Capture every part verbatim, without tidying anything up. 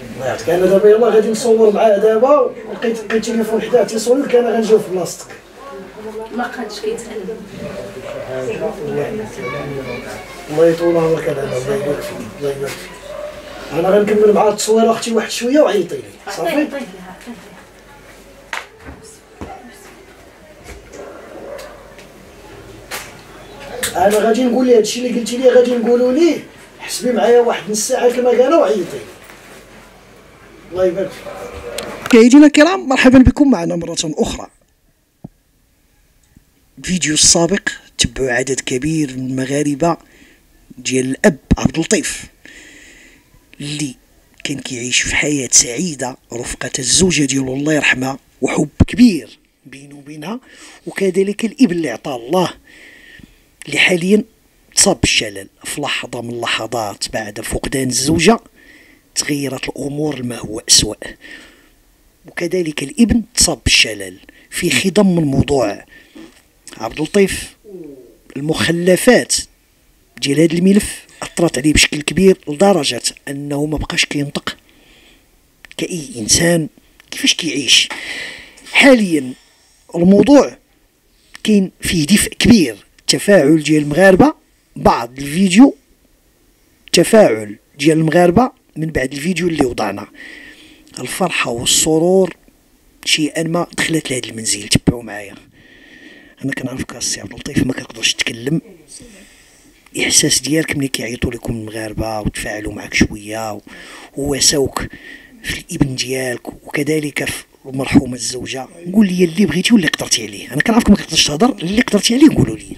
الله يعطيك. انا دابا يلاه غادي نصور معاه دابا، ولقيت لقيت التليفون حداه تيصور لك، انا غنجاوب في بلاصتك. ما قادش كيتعلم. الله يطول عمرك انا، الله يبارك فيك، الله يبارك فيك. انا غنكمل مع التصويره اختي واحد شويه وعيطي لي صافي. انا غادي نقول ليه هادشي اللي قلتي لي، غادي نقولوا ليه حسبي معايا واحد نص ساعه كما قالوا وعيطي. الله يبارك فيك. مشاهدينا الكرام، مرحبا بكم معنا مره اخرى. الفيديو السابق تبعوا عدد كبير من المغاربه ديال الاب عبد اللطيف اللي كان كيعيش في حياه سعيده رفقه الزوجه ديالو الله يرحمها، وحب كبير بينه وبينها، وكذلك الابن اللي عطاه الله اللي حاليا تصاب بالشلل. في لحظه من اللحظات بعد فقدان الزوجه تغيرت الامور لما هو اسوأ، وكذلك الابن تصاب بالشلل. في خضم الموضوع عبد اللطيف المخلفات ديال هذا الملف اثرت عليه بشكل كبير لدرجه انه ما بقاش كينطق كاي انسان كيفاش كيعيش. حاليا الموضوع كاين فيه دفء كبير، تفاعل ديال المغاربه، بعض الفيديو تفاعل ديال المغاربه من بعد الفيديو اللي وضعنا. الفرحه والسرور شيئا ما دخلت لهذا المنزل. تبعوا معايا. انا كنعرفك السي عبد اللطيف ما كتقدرش تتكلم، احساس ديالك ملي كيعيطوا لكم المغاربه وتفاعلوا معك شويه وواساوك في الابن ديالك وكذلك في المرحومه الزوجه، قول لي اللي بغيتي واللي قدرتي عليه. انا كنعرفك ما كتقدرش تهضر، اللي قدرتي عليه قولوا لي.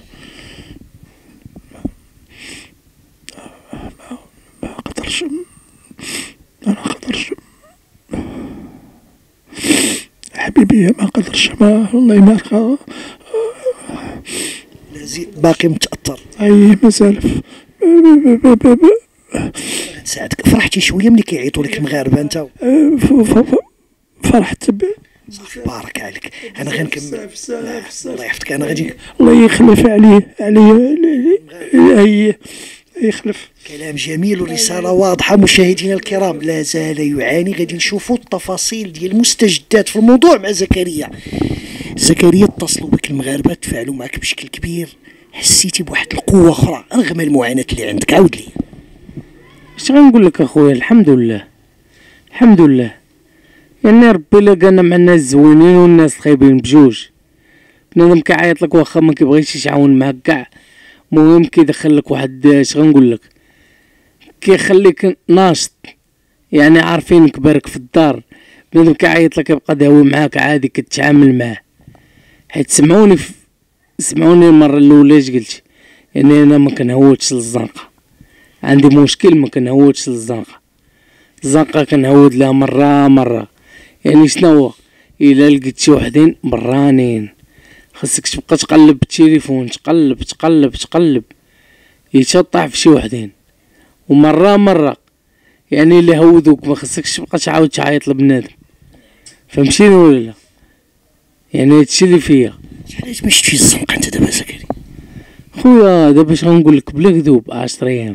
ما قدرش ما قدرش حبيبي، ما قدرش، ما والله ما لازم باقي متاثر. اي مسالف غنساعدك. فرحتي شويه ملي كيعيطوا لك المغاربه انت؟ فرحت صافي بارك عليك. انا غنكمل. الله يحفظك. انا غادي الله يخلف عليه عليه هي يخلف. كلام جميل ورساله واضحه. مشاهدينا الكرام، لا زال يعاني. غادي نشوفوا التفاصيل ديال المستجدات في الموضوع مع زكريا. زكريا اتصلوا بك المغاربه، تفاعلوا معك بشكل كبير، حسيتي بواحد القوه اخرى رغم المعاناه اللي عندك. عاود لي. اش غنقول لك اخويا؟ الحمد لله الحمد لله، يعني ربي لقانا مع الناس زوينين والناس خايبين بجوج. بنادم كيعيط لك واخا ما كيبغيش يتعاون معاك كاع، المهم كيدخل لك واحد اش غنقول لك، كيخليك ناشط، يعني عارفين كبارك في الدار. بنادم كيعيط لك يبقى داوي معاك عادي كتعامل معاه. حيت سمعوني ف... سمعوني المره الاولى اش قلت، يعني انا ما كنهودش للزنقه، عندي مشكل ما كنهودش للزنقه. الزنقه كنهود لها مره مره، يعني شنو الا لقيت شي وحدين برانين خاصك تبقى تقلب بالتليفون، تقلب تقلب تقلب يتشطح في شي وحدين، ومره مره يعني اللي هودوك ما خاصكش تبقى تعاود تعيط لبنادم. فهمتيني ولا لا؟ يعني هادشي اللي فيا. علاش ما شفتيش الزنقه انت دابا زكريا؟ خويا دابا اش غنقول لك بلا كذوب، عشرة ايام.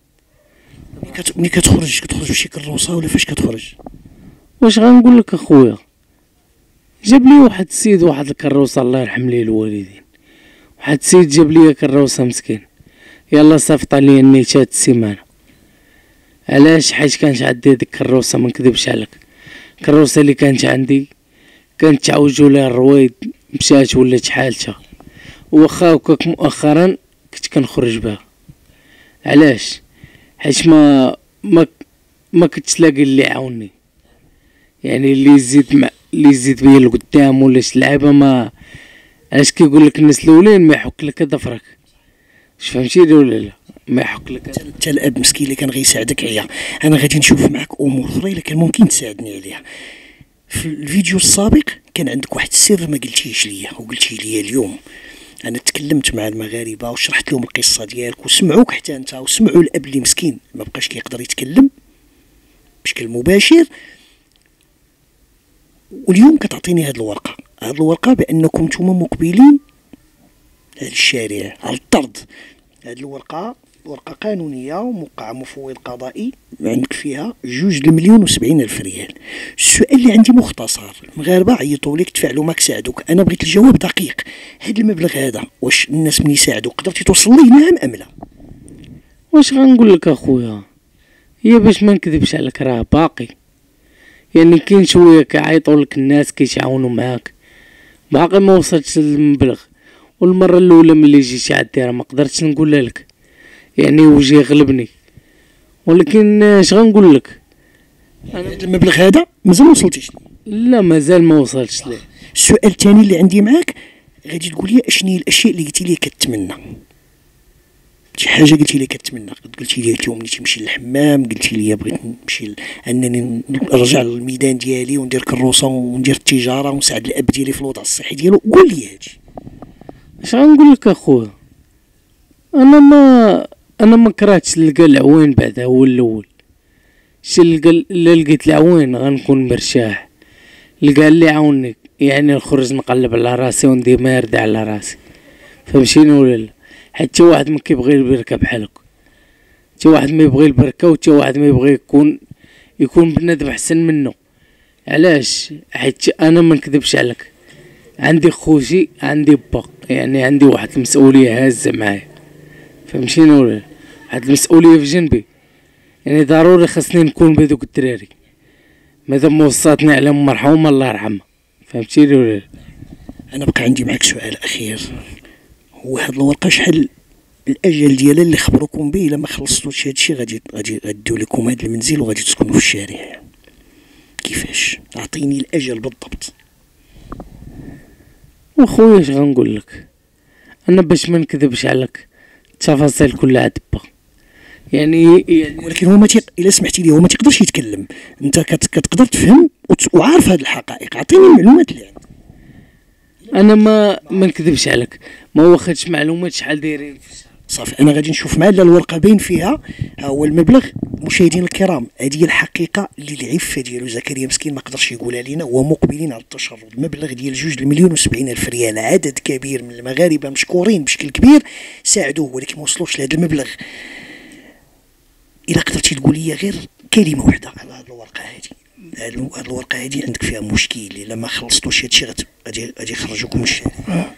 ملي كتخرج كتخرج بشي كروسه ولا فاش كتخرج؟ واش غنقول لك اخويا؟ جاب لي واحد السيد واحد الكروسه الله يرحم ليه الوالدين، واحد السيد جاب لي كروسه مسكين، يلا صافط عليا النيتات السيمانه. علاش؟ حيت كانت عندي هاديك الكروسه، ما نكذبش عليك، الكروسه اللي كانت عندي كانت تعوجوا لها الرويد، مشات ولات حالتها، واخا هكاك مؤخرا كنت كنخرج بها. علاش؟ حيت ما ما ما كنتش لاقي اللي يعاونني، يعني اللي يزيد مع اللي يزيد بيا لقدام ولا شي لعيبه. ما علاش كيقول لك الناس الاولين ما يحك لك ظفرك، واش فهمتيني ولا لا؟ ما يحك لك انت الاب مسكين اللي كان غيساعدك عيا. انا غادي نشوف معك امور اخرى الا كان ممكن تساعدني عليها. في الفيديو السابق كان عندك واحد السر ما قلتيش ليا وقلتيه ليا اليوم. انا تكلمت مع المغاربه وشرحت لهم القصه ديالك وسمعوك حتى انت، وسمعوا الاب اللي مسكين ما بقاش كيقدر يتكلم بشكل مباشر. واليوم كتعطيني هذه الورقه هذه الورقه بانكم نتوما مقبلين على الشارع على الطرد. هذه الورقه ورقة قانونية وموقع مفوض قضائي عندك فيها جوج المليون وسبعين ألف ريال. السؤال اللي عندي مختصر، المغاربة عيطوا لك دفعوا معك ساعدوك، أنا بغيت الجواب دقيق. هذا المبلغ هذا واش الناس من يساعدوا قدرتي توصل ليه نعم أم لا؟ واش غنقول لك اخويا، هي باش ما نكذبش عليك راه باقي، يعني كاين شويه كيعيطوا لك الناس كيتعاونوا معاك، باقي ما وصلتش للمبلغ. والمره الاولى ملي جيت عندي راه ما قدرتش نقولها لك، يعني وجهي غلبني، ولكن اش غنقول لك، هذا المبلغ هذا مازال ما وصلتيش ليه؟ لا مازال ما وصلتش ليه. السؤال الثاني اللي عندي معاك، غادي تقول لي اشنو هي الاشياء اللي قلتي لي كتمنى، شي حاجه قلتي لي كتمنى، قلتي لي اليوم ملي تمشي للحمام، قلتي لي بغيت نمشي ل... انني نرجع للميدان ديالي وندير كروسه وندير التجاره ونساعد الاب ديالي في الوضع الصحي ديالو، قول لي هادشي. اش غنقول لك اخويا، انا ما انا ما كرهتش نلقى العوين بعد هو الاول، شي لقى الا لقيت العوين غنكون مرتاح، لقى اللي عاوني يعني نخرج نقلب على راسي وندير مارده على راسي، فهمتيني ولا لا؟ حتى واحد ما كيبغي البركه بحالك، حتى واحد ما يبغي البركه، وحتى واحد ما يبغي يكون يكون بنادم احسن منه. علاش؟ حيت انا ما نكذبش عليك، عندي خوتي عندي با، يعني عندي واحد المسؤوليه هازه معايا، فهمتيني ولا لا؟ واحد المسؤوليه في جنبي، يعني ضروري خاصني نكون بهذوك الدراري، مادام وصاتني على ام مرحومه الله يرحمها، فهمتيني ولا لا؟ انا بقى عندي معك سؤال اخير، هو هاد الورقه شحال الاجل ديالها اللي خبروكم به؟ الا ما خلصتوش هادشي غادي غادي غاديو لكم هاد المنزل وغادي تسكنوا في الشارع، كيفاش؟ اعطيني الاجل بالضبط. وخويا اش غنقول لك، انا باش ما نكذبش عليك التفاصيل كلها دبا، يعني يعني ولكن هو ما تيق... الا سمحتي لي هو ما تيقدرش يتكلم، انت كت... كتقدر تفهم وت... وعارف هاد الحقائق، اعطيني المعلومات اللي عندك. انا ما ما نكذبش عليك، ما واخدش معلومات شحال دايرين في الشهر. صافي انا غادي نشوف معاه الورقه باين فيها ها هو المبلغ. مشاهدينا الكرام، هذه هي الحقيقه اللي العفه ديالو زكريا مسكين ما قدرش يقولها لينا، ومقبلين على التشرد. مبلغ ديال جوج المليون وسبعين الف ريال، عدد كبير من المغاربه مشكورين بشكل كبير ساعدوه، ولكن ما وصلوش لهذا المبلغ. الا قدرتي تقول لي غير كلمه واحده على هذه الورقه هذه، هذه الورقه هذه عندك فيها مشكل، الا ما خلصتوش هادشي غادي غادي يخرجوكم من الشارع.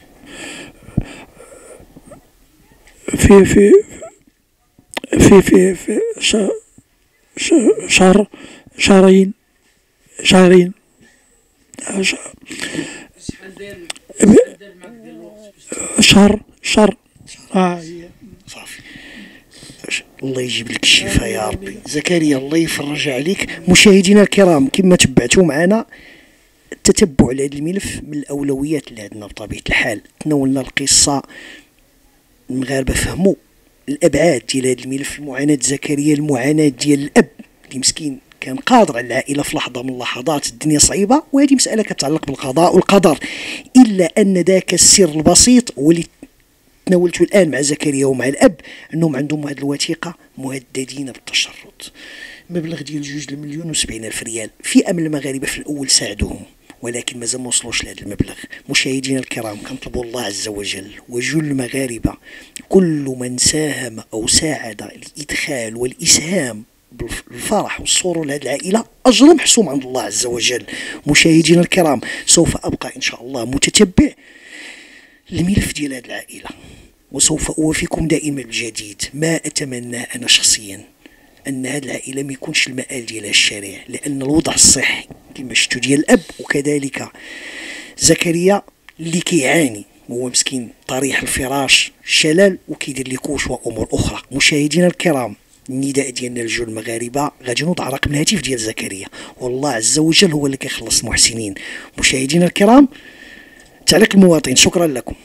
في في في في في شهر شهر شهرين شهرين شهر شهر اه صافي الله يجيب لك الشفاء يا ربي. زكريا الله يفرج عليك. مشاهدينا الكرام، كما تبعتوا معنا التتبع لهذا الملف من الاولويات اللي عندنا بطبيعه الحال. تناولنا القصه، المغاربه فهموا الابعاد ديال هذا الملف، المعاناه زكريا، المعاناه ديال الاب اللي مسكين كان قادر على العائله في لحظه من اللحظات، الدنيا صعيبه وهذه مساله كتعلق بالقضاء والقدر، الا ان ذاك السر البسيط واللي تناولته الان مع زكريا ومع الاب، انهم عندهم هذه الوثيقه مهددين بالتشرد. مبلغ ديال جوج المليون وسبعين الف ريال، فئه من المغاربه في الاول ساعدوهم ولكن مازال ما وصلوش لهذا المبلغ. مشاهدينا الكرام، كنطلبوا الله عز وجل وجل المغاربه كل من ساهم او ساعد الادخال والاسهام بالفرح والسرور لهذه العائله اجر محسوم عند الله عز وجل. مشاهدينا الكرام، سوف ابقى ان شاء الله متتبع الملف ديال هذه العائله، وسوف اوافيكم دائما بالجديد. ما اتمناه انا شخصيا ان هذه العائله ما يكونش المآل ديالها الشارع، لان الوضع الصحي كما شفتوا ديال الاب وكذلك زكريا اللي كيعاني، هو مسكين طريح الفراش، شلل وكيدير لي كوش وامور اخرى. مشاهدينا الكرام، النداء ديالنا لجل المغاربه، غادي نوضع رقم الهاتف ديال زكريا، والله عز وجل هو اللي كيخلص المحسنين. مشاهدينا الكرام، تعليق المواطن، شكرا لكم.